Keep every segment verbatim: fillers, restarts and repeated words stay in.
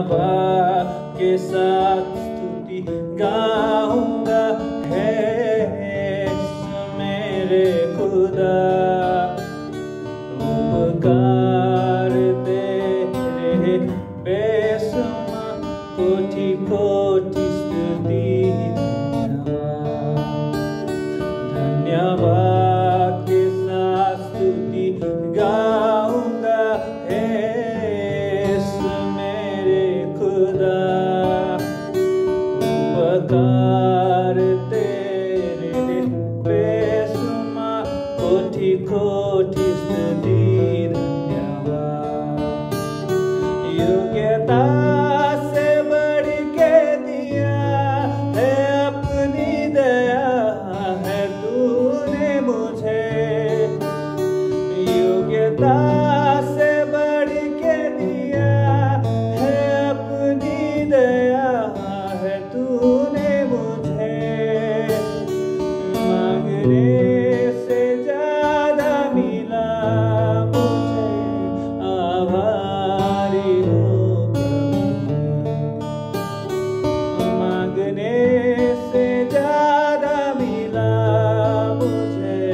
धन्यवाद के साथ स्तुति गाऊंगा है मेरे खुदा। उपकार तेरे बेसुमा कोटि कोटि स्तुति धन्यवाद। धन्यवाद के साथ स्तुति गाऊंगा है मेरे खुदा। उपकार तेरे बेसुमा कोटि कोटि स्तुति धन्यवाद। योग्यता से बढ़ के दिया है अपनी दया है तूने मुझे। योग्यता से बढ़ के दिया है अपनी दया है तूने मुझे। मांगने से ज्यादा मिला मुझे आभारी हूँ प्रभु। मांगने से ज्यादा मिला मुझे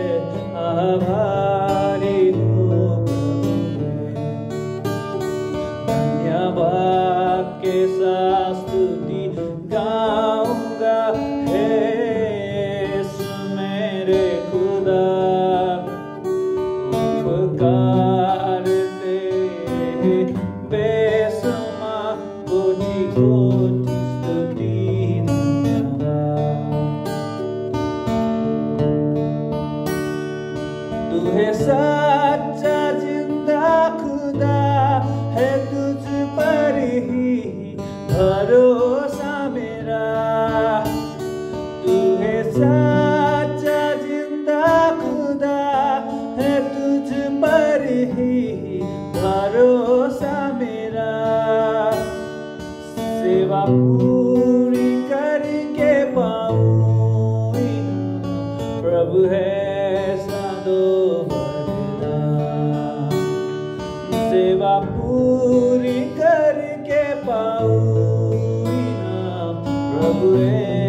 आभारी हूँ प्रभु। धन्यवाद के साथ स्तुति गाऊंगा है मेरे खुदा। उपकार तेरे बेसुमा कोटि कोटि स्तुति धन्यवाद। तू है सच्चा जिंदा खुदा है तुझ पर ही भरोसा मेरा। तू है सच्चा जिंदा खुदा है तुझ पर ही भरोसा मेरा। सेवा पूरी करके पाऊं प्रभु है साधो वरदान। सेवा पूरी करके पाऊं प्रभु है